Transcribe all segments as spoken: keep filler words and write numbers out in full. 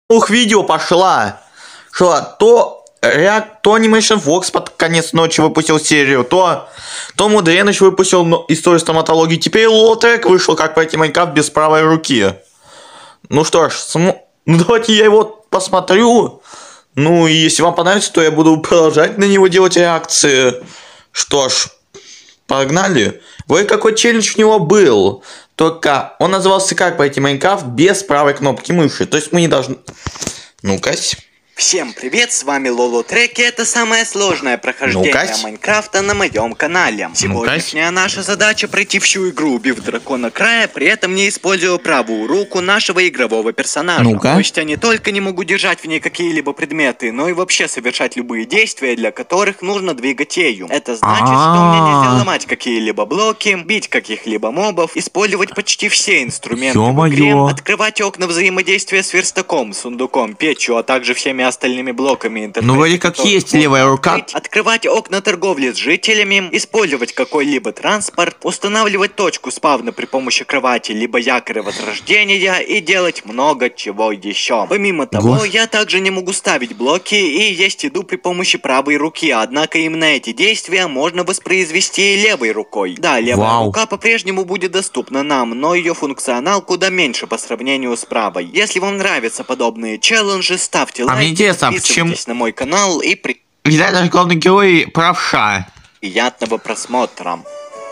Ух, видео пошла, что то React, то Animation Fox под конец ночи выпустил серию, то то Мудреныч выпустил но, историю стоматологии. Теперь Лолотрек вышел, как пройти Майнкрафт без правой руки. Ну что ж, см... ну давайте я его посмотрю. Ну и если вам понравится, то я буду продолжать на него делать реакции. Что ж, погнали. Вы какой челлендж у него был? Только он назывался «Как пройти Майнкрафт без правой кнопки мыши». То есть мы не должны... Ну-ка. Всем привет, с вами Лолотрек, и это самое сложное прохождение ну Майнкрафта на моем канале. Сегодняшняя наша задача пройти всю игру, убив дракона края, при этом не используя правую руку нашего игрового персонажа. Ну-ка. То есть я не только не могу держать в ней какие-либо предметы, но и вообще совершать любые действия, для которых нужно двигать ею. Это значит, что мне нельзя ломать какие-либо блоки, бить каких-либо мобов, использовать почти все инструменты в игре, открывать окна взаимодействия с верстаком, сундуком, печью, а также всеми остальными блоками интерфейса. Ну вроде как есть левая рука. Открыть, открывать окна торговли с жителями, использовать какой-либо транспорт, устанавливать точку спавна при помощи кровати, либо якоря возрождения и делать много чего еще. Помимо того, Гос... я также не могу ставить блоки и есть еду при помощи правой руки, однако именно эти действия можно воспроизвести левой рукой. Да, левая Вау. рука по-прежнему будет доступна нам, но ее функционал куда меньше по сравнению с правой. Если вам нравятся подобные челленджи, ставьте лайк. Интересно, Подписывайтесь почему... на мой канал и при... Видать, наш главный герой правша. Приятного просмотра.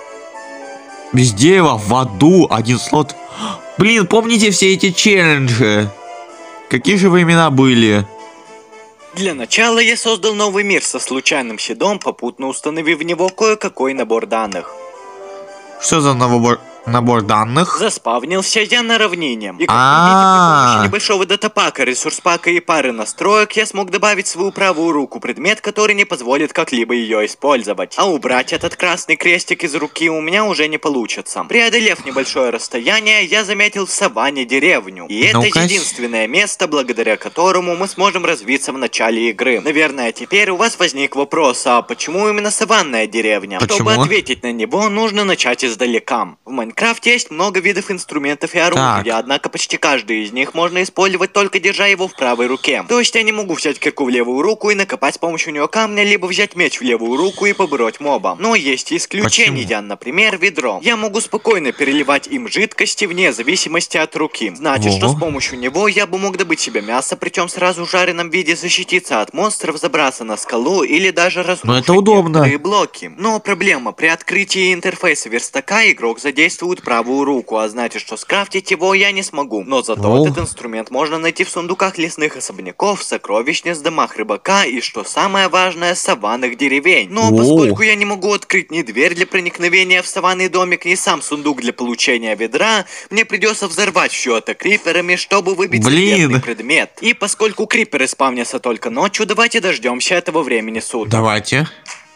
Без дерева, в аду, один слот. Блин, помните все эти челленджи? Какие же времена были? Для начала я создал новый мир со случайным седом, попутно установив в него кое-какой набор данных. Что за набор... Набор данных? Заспавнился я на равнине. И как А-а-а. видите, при помощи небольшого датапака, ресурс-пака и пары настроек я смог добавить в свою правую руку предмет, который не позволит как-либо ее использовать. А убрать этот красный крестик из руки у меня уже не получится. Преодолев небольшое расстояние, я заметил в саванне деревню. И это Ну-ка. единственное место, благодаря которому мы сможем развиться в начале игры. Наверное, теперь у вас возник вопрос, а почему именно саванная деревня? Почему? Чтобы ответить на него, нужно начать издалека. В Майнкрафте В Майнкрафте есть много видов инструментов и оружия, Так. однако почти каждый из них можно использовать только держа его в правой руке. То есть я не могу взять кирку в левую руку и накопать с помощью нее камня, либо взять меч в левую руку и побороть моба. Но есть и исключения, Почему? например, ведро. Я могу спокойно переливать им жидкости вне зависимости от руки. Значит, Во. что с помощью него я бы мог добыть себе мясо, причем сразу в жареном виде, защититься от монстров, забраться на скалу или даже разрушить Но это удобно. некоторые блоки. Но проблема, при открытии интерфейса верстака игрок задействует правую руку, а значит, что скрафтить его я не смогу. Но зато О. этот инструмент можно найти в сундуках лесных особняков, сокровищниц, домах рыбака и, что самое важное, саванных деревень. Но О. поскольку я не могу открыть ни дверь для проникновения в саванный домик, ни сам сундук для получения ведра, мне придется взорвать все это криперами, чтобы выбить Блин. секретный предмет. И поскольку криперы спавнятся только ночью, давайте дождемся этого времени суток. Давайте.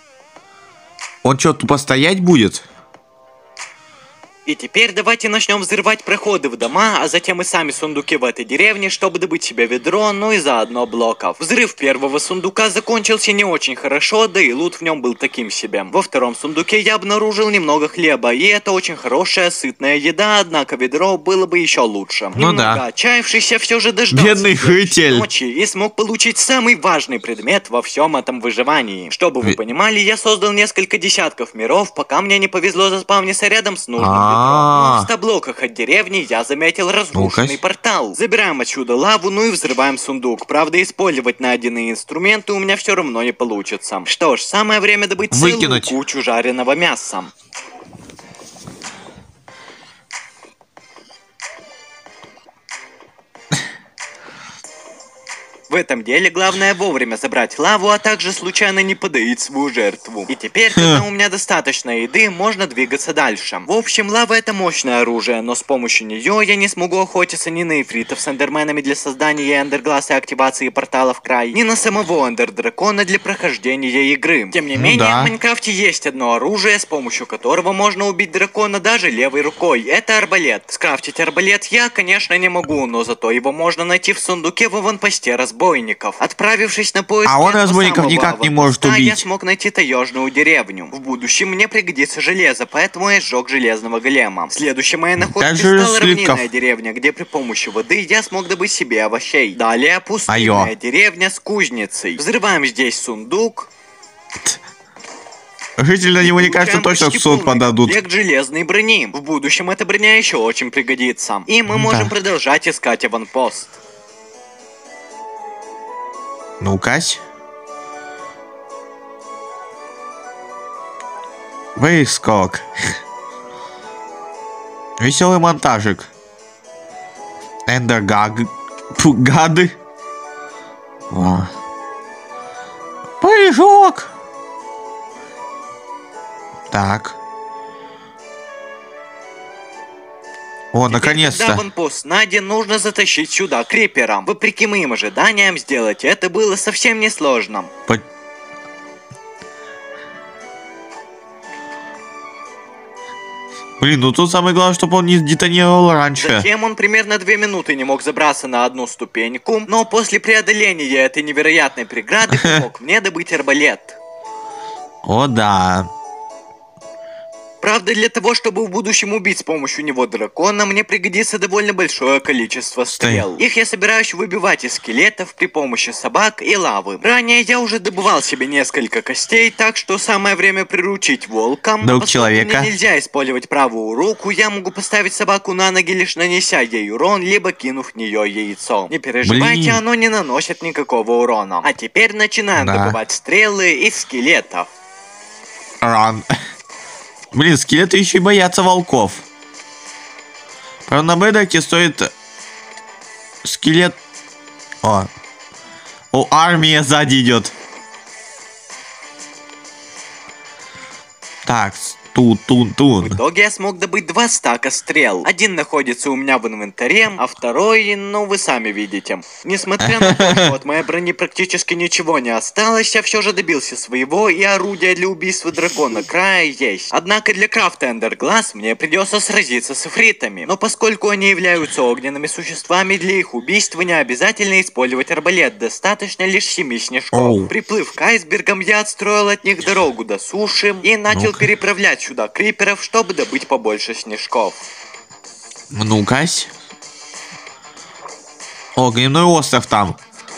Он что, тупо стоять будет? И теперь давайте начнем взрывать проходы в дома, а затем и сами сундуки в этой деревне, чтобы добыть себе ведро, ну и заодно блоков. Взрыв первого сундука закончился не очень хорошо, да и лут в нем был таким себе. Во втором сундуке я обнаружил немного хлеба, и это очень хорошая, сытная еда, однако ведро было бы еще лучше. Ну Немного да. отчаявшийся все же дождался Бедный следующей житель. ночи и смог получить самый важный предмет во всем этом выживании. Чтобы вы Ви- понимали, я создал несколько десятков миров, пока мне не повезло заспавниться рядом с нужным ведром. Но А-а-а. в ста блоках от деревни я заметил разрушенный Ну-ка. портал. Забираем отсюда лаву, ну и взрываем сундук. Правда, использовать найденные инструменты у меня все равно не получится. Что ж, самое время добыть целую Выкинуть. кучу жареного мяса. В этом деле главное вовремя забрать лаву, а также случайно не подоить свою жертву. И теперь, когда у меня достаточно еды, можно двигаться дальше. В общем, лава это мощное оружие, но с помощью нее я не смогу охотиться ни на эфритов с эндерменами для создания эндергласса и активации портала в край, ни на самого эндер-дракона для прохождения игры. Тем не Ну менее, да. в Майнкрафте есть одно оружие, с помощью которого можно убить дракона даже левой рукой. Это арбалет. Скрафтить арбалет я, конечно, не могу, но зато его можно найти в сундуке в аванпосте разбойников. разбойников. Отправившись на поиск А он этого разбойников самого никак не может аванпоста, я убить. смог найти таежную деревню. В будущем мне пригодится железо, поэтому я сжег железного голема. Следующей моей находкой Как же стала слитков? равнинная деревня, где при помощи воды я смог добыть себе овощей. Далее пустынная Айо. деревня с кузницей. Взрываем здесь сундук. Жители на него, мне кажется, Получаем точно в почти суд полный подадут. комплект железной брони. В будущем эта броня еще очень пригодится. И мы можем Да. продолжать искать аванпост. Ну-кась. Выскок. Веселый монтажик. Эндергаг. Фу, гады. Ва. Прыжок. Так. О, Когда наконец-то. аванпост Нади нужно затащить сюда крипером. Вопреки моим ожиданиям, сделать это было совсем несложно. По- Блин, ну тут самое главное, чтобы он не детонировал раньше. Затем он примерно две минуты не мог забраться на одну ступеньку, но после преодоления этой невероятной преграды помог мне добыть арбалет. О, да. Правда, для того, чтобы в будущем убить с помощью него дракона, мне пригодится довольно большое количество стрел. Их я собираюсь выбивать из скелетов при помощи собак и лавы. Ранее я уже добывал себе несколько костей, так что самое время приручить волка. Друг Поскольку человека. мне нельзя использовать правую руку, я могу поставить собаку на ноги, лишь нанеся ей урон, либо кинув в нее яйцо. Не переживайте, Блин. оно не наносит никакого урона. А теперь начинаем Да. добывать стрелы из скелетов. Ран. Блин, скелеты еще и боятся волков. Правда, на Бэдоке стоит скелет... О. О, армия сзади идет. Так, тут, тут, тут. В итоге я смог добыть два стака стрел. Один находится у меня в инвентаре, а второй, ну вы сами видите. Несмотря на то, что от моей брони практически ничего не осталось, я все же добился своего, и орудие для убийства дракона края есть. Однако для крафта Эндерглаз мне придется сразиться с эфритами. Но поскольку они являются огненными существами, для их убийства не обязательно использовать арбалет, достаточно лишь семи снежков. Оу. Приплыв к айсбергам, я отстроил от них дорогу до суши и начал Ну-ка. переправлять сюда криперов, чтобы добыть побольше снежков. Ну-кась. О, огненный остров там.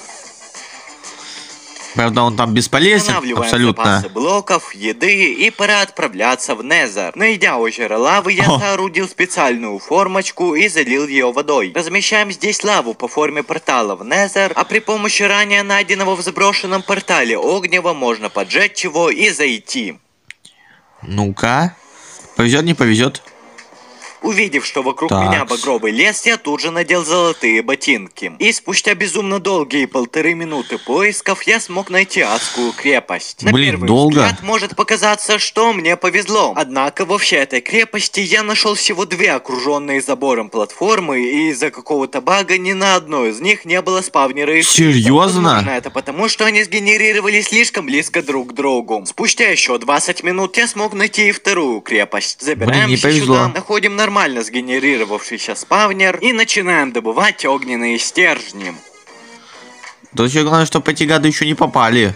Правда, он там бесполезен, Устанавливаем абсолютно. запасы блоков, еды и пора отправляться в Незер. Найдя озеро лавы, я О. соорудил специальную формочку и залил ее водой. Размещаем здесь лаву по форме портала в Незер, а при помощи ранее найденного в заброшенном портале огнева можно поджечь его и зайти. Ну-ка. Повезет, не повезет. Увидев, что вокруг Такс. меня багровый лес, я тут же надел золотые ботинки. И спустя безумно долгие полторы минуты поисков я смог найти адскую крепость. На Блин, первый долго. взгляд может показаться, что мне повезло. Однако во всей этой крепости я нашел всего две окруженные забором платформы, и из-за какого-то бага ни на одной из них не было спавнера эфритов. Серьезно? Возможно, это потому, что они сгенерировались слишком близко друг к другу. Спустя еще двадцать минут я смог найти и вторую крепость. Забираемся не повезло. сюда, находим нормально сгенерировавшийся спавнер и начинаем добывать огненные стержни. Тут еще главное, чтобы эти гады еще не попали.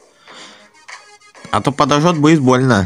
А то подожжет, будет больно.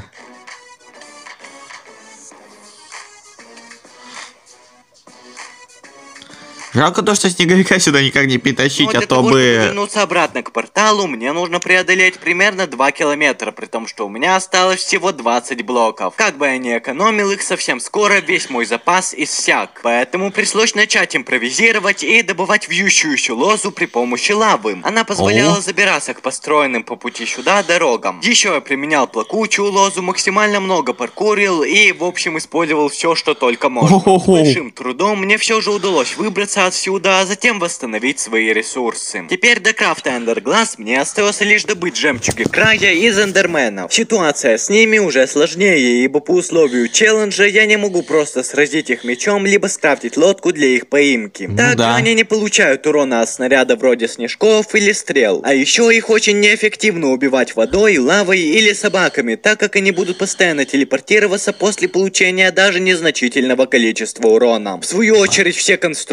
Жалко то, что снеговика сюда никак не притащить, Но а для то того, чтобы бы... вернуться обратно к порталу, мне нужно преодолеть примерно два километра, при том, что у меня осталось всего двадцать блоков. Как бы я ни экономил их, совсем скоро весь мой запас иссяк. Поэтому пришлось начать импровизировать и добывать вьющуюся лозу при помощи лавы. Она позволяла О. забираться к построенным по пути сюда дорогам. Еще я применял плакучую лозу, максимально много паркурил и, в общем, использовал все, что только можно. С О-хо-хо. большим трудом мне все же удалось выбраться отсюда, а затем восстановить свои ресурсы. Теперь до крафта Эндерглаз мне остается лишь добыть жемчуги края из эндерменов. Ситуация с ними уже сложнее, ибо по условию челленджа я не могу просто сразить их мечом, либо скрафтить лодку для их поимки. Ну Также да. они не получают урона от снаряда вроде снежков или стрел. А еще их очень неэффективно убивать водой, лавой или собаками, так как они будут постоянно телепортироваться после получения даже незначительного количества урона. В свою очередь, все конструкции,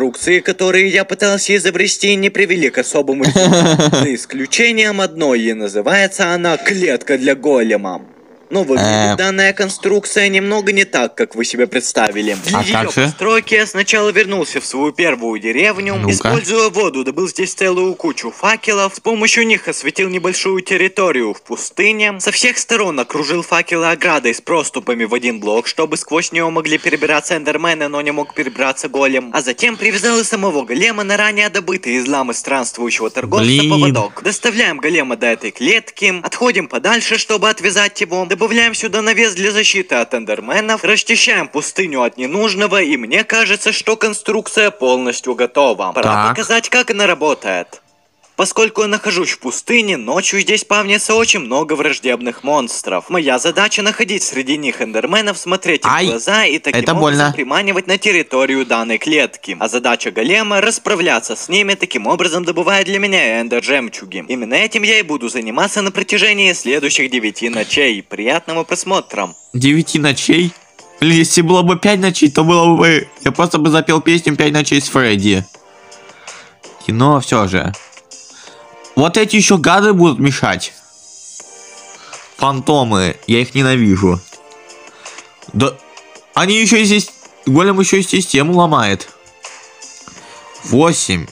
которые я пытался изобрести, не привели к особому результату. За исключением одной, и называется она «Клетка для голема». Но выглядит данная конструкция немного не так, как вы себе представили. Для А ее постройки я сначала вернулся в свою первую деревню, Ну-ка. используя воду, добыл здесь целую кучу факелов, с помощью них осветил небольшую территорию в пустыне, со всех сторон окружил факелы оградой с проступами в один блок, чтобы сквозь нее могли перебираться эндермены, но не мог перебраться голем, а затем привязал и самого голема на ранее добытый из ламы странствующего торговца Блин. поводок. Доставляем голема до этой клетки, отходим подальше, чтобы отвязать его, добавляем сюда навес для защиты от эндерменов, расчищаем пустыню от ненужного, и мне кажется, что конструкция полностью готова. Пора Так. показать, как она работает. Поскольку я нахожусь в пустыне, ночью здесь спавнится очень много враждебных монстров. Моя задача находить среди них эндерменов, смотреть им Ай, в глаза и таким это образом больно. приманивать на территорию данной клетки. А задача голема — расправляться с ними, таким образом добывая для меня эндер-жемчуги. Именно этим я и буду заниматься на протяжении следующих девяти ночей. Приятного просмотра. Девяти ночей? Или если было бы пять ночей, то было бы... Я просто бы запел песню «Пять ночей с Фредди». Но все же. Вот эти еще гады будут мешать. Фантомы. Я их ненавижу. Да... Они еще и здесь... Голем еще и систему ломает. Восемь.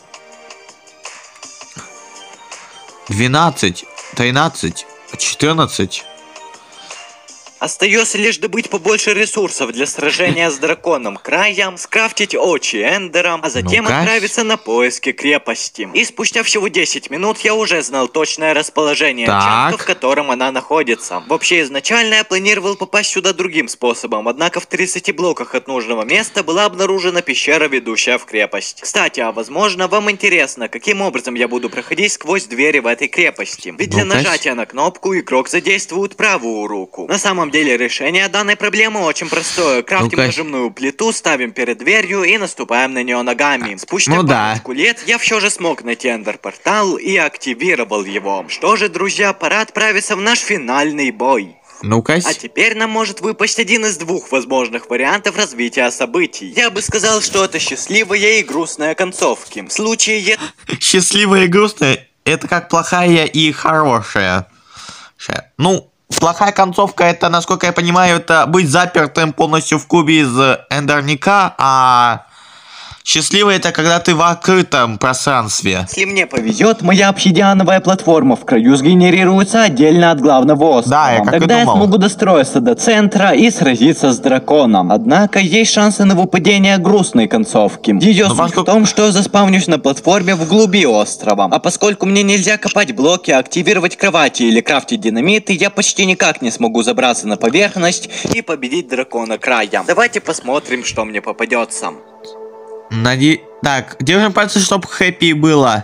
Двенадцать. Тринадцать. Четырнадцать. Остается лишь добыть побольше ресурсов для сражения с драконом краем, скрафтить очи эндером, а затем Ну-ка. отправиться на поиски крепости. И спустя всего десять минут я уже знал точное расположение Так. чанта, в котором она находится. Вообще изначально я планировал попасть сюда другим способом, однако в тридцати блоках от нужного места была обнаружена пещера, ведущая в крепость. Кстати, а возможно вам интересно, каким образом я буду проходить сквозь двери в этой крепости. Ведь для Ну-ка. нажатия на кнопку игрок задействует правую руку. На самом деле решение данной проблемы очень простое. Крафтим Ну-ка. нажимную плиту, ставим перед дверью и наступаем на нее ногами. Спустя Ну да. парочку лет я все же смог найти эндер-портал и активировал его. Что же, друзья, пора отправиться в наш финальный бой. Ну-ка. А теперь нам может выпасть один из двух возможных вариантов развития событий. Я бы сказал, что это счастливая и грустная концовки. В случае, е- Счастливая и грустная — это как плохая и хорошая. Ша- Ну, плохая концовка — это, насколько я понимаю, это быть запертым полностью в кубе из эндерника, а счастливая — это когда ты в открытом пространстве. Если мне повезет, моя обсидиановая платформа в краю сгенерируется отдельно от главного острова. Да, я как и Тогда я думал. смогу достроиться до центра и сразиться с драконом. Однако есть шансы на выпадение грустной концовки. Ее Ну, суть поскольку- в том, что я заспавнюсь на платформе в глуби острова. А поскольку мне нельзя копать блоки, активировать кровати или крафтить динамиты, я почти никак не смогу забраться на поверхность и победить дракона края. Давайте посмотрим, что мне попадется. Наде... Так, держим пальцы, чтоб хэппи было.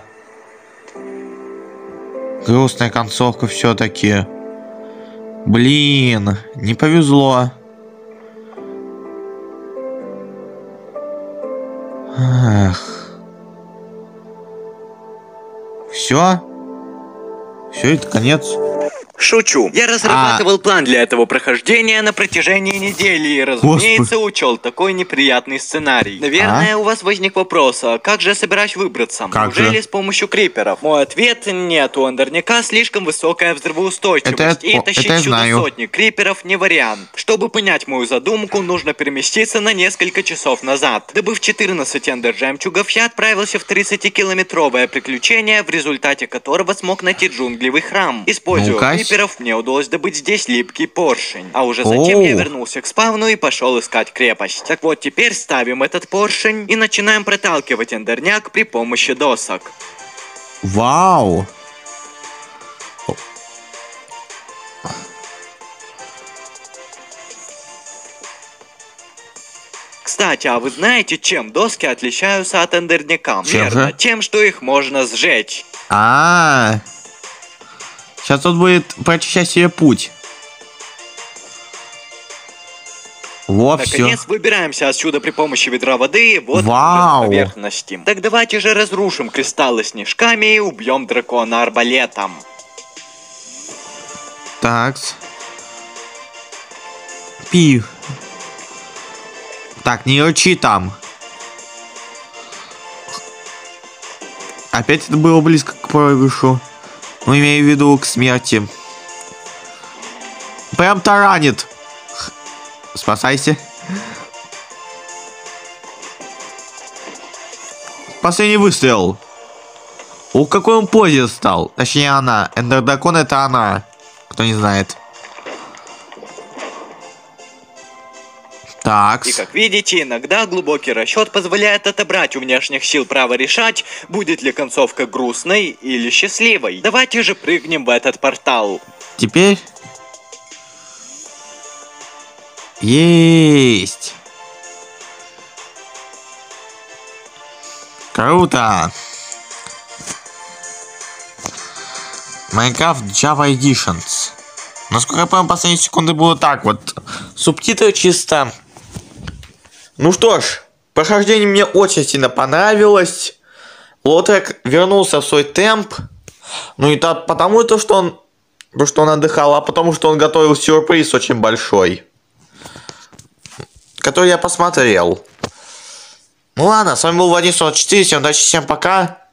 Грустная концовка все-таки. Блин, не повезло. Ах. Все? Все, это конец. Шучу. Я разрабатывал план для этого прохождения на протяжении недели и, разумеется, учел такой неприятный сценарий. Наверное, у вас возник вопрос, а как же я собираюсь выбраться? Как Неужели же? с помощью криперов? Мой ответ — нет, у эндерника слишком высокая взрывоустойчивость, Это я- и тащить это я сюда знаю. сотни криперов не вариант. Чтобы понять мою задумку, нужно переместиться на несколько часов назад. Добыв четырнадцать эндер-жемчугов, я отправился в тридцатикилометровое приключение, в результате которого смог найти джунглевый храм. Используя Ну-ка. криперов, мне удалось добыть здесь липкий поршень. А уже затем я Оу. вернулся к спавну и пошел искать крепость. Так вот, теперь ставим этот поршень и начинаем проталкивать эндерняк при помощи досок. Вау. Кстати, а вы знаете, чем доски отличаются от эндерняка? Чем Верно, же? тем, что их можно сжечь. А, сейчас тут будет прочищать себе путь. Вот все. Наконец, выбираемся отсюда при помощи ведра воды, вот мы Вау. уже на поверхности. Так давайте же разрушим кристаллы снежками и убьем дракона арбалетом. Так. Пив. Так, не рычи там. Опять это было близко к проигрышу. Ну, имею в виду к смерти. Прям таранит. Спасайся. Последний выстрел. О, какой он позе стал. Точнее, она. Эндер Дракон — это она. Кто не знает. Так. И как видите, иногда глубокий расчет позволяет отобрать у внешних сил право решать, будет ли концовка грустной или счастливой. Давайте же прыгнем в этот портал. Теперь... Есть. Круто. Minecraft Java Editions. Насколько я помню, последние секунды было так вот. Субтитры чисто. Ну что ж, прохождение мне очень сильно понравилось. Лотрек вернулся в свой темп. Ну и так потому, то, что он, то, что он отдыхал, а потому, что он готовил сюрприз очень большой, который я посмотрел. Ну ладно, с вами был Владимир сорок четыре. Всем удачи, всем пока.